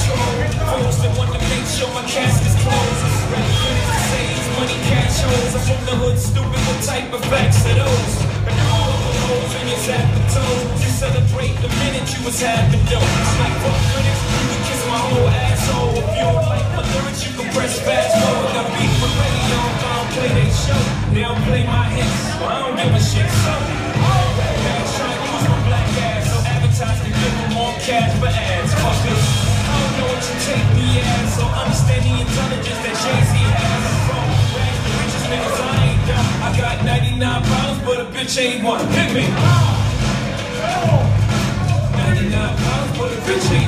control. Fools that want to make sure my casket's closed. Rap saves money, cash holes. I'm from the hood, stupid. What type of facts are those? And all of the holes in your zap the toes. You celebrate the minute you was having dough. It's like 4 minutes, you can kiss my whole asshole. If you don't like my lyrics, you can press fast forward. Got beef with radio, I don't play they show. They don't play my hits, well I don't give a shit. So, guys trying to use my black ass, so advertise to give them more cash for ads. Fuck this, I don't know what you take me as, so understand the intelligence that Jay-Z has. I'm from rags to riches, niggas, I ain't dumb. I got 99 problems, but a bitch ain't one. Hit me. 99 problems, but a bitch ain't